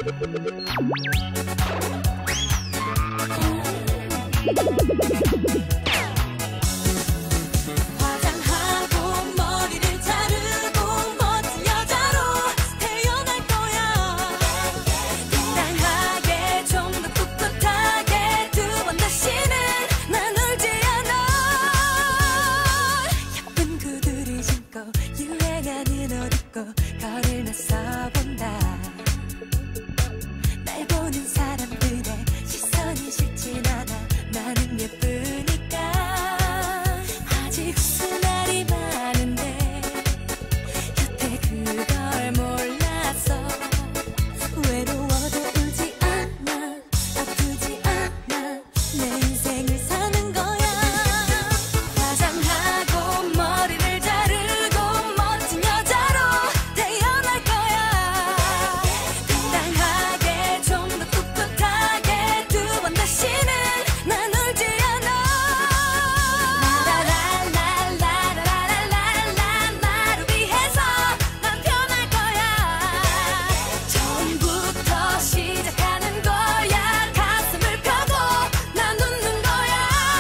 거리를 나서본다. 날 보는 사람들의 시선이 싫진 않아. 나는 예쁘니까. 아직 웃을 날이 많은데 여태 그걸 몰라서 외로워도 울지 않아, 아프지 않아. 내 인생을 사는 거야. 화장하고 머리를 자르고 멋진 여자로 태어날 거야. 당당하게 좀 더 꿋꿋하게 두 번 다시는 난 울지 않아. 라라라라라라라라라 나를 위해서 난 변할 거야. 처음부터 시작하는 거야. 가슴을 펴고 난 웃는 거야.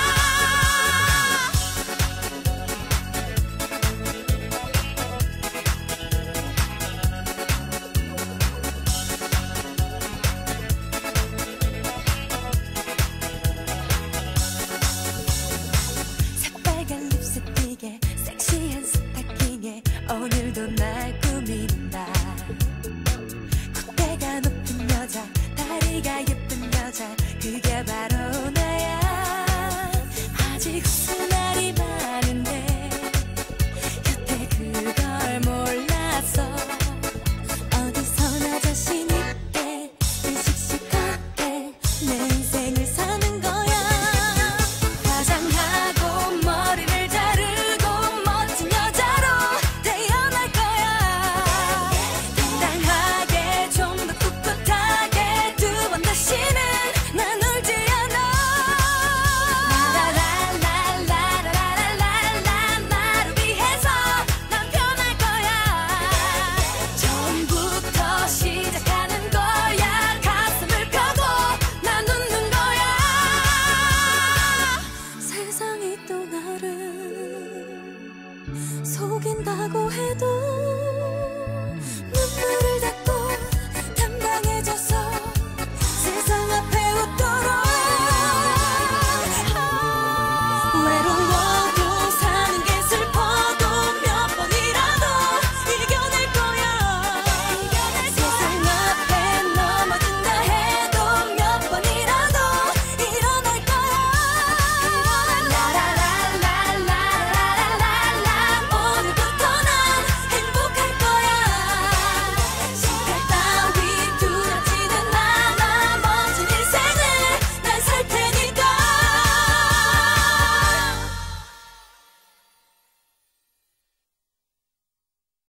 새빨간 립스틱에 섹시한 스타킹에 오늘도 날 꾸민다. 콧대가 높은 여자, 다리가 예쁜 여자, 그게 바로 나야. 아직 웃을 날이 많은데 여태 그걸 몰라서 어디서나 자신 있게 씩씩하게 내 인생을 사는 거야. 화장하고 머리를 자르고 멋진 여자로 태어날 거야. 당당하게 좀 더 꿋꿋하게 두 번 다시는 난 울지 않아. 라라라라라라라라 나를 위해서 난 변할 거야. 처음부터 시작하는 거야. 가슴을 펴고 난 웃는 거야. 세상이 또 나를 속인다고 해도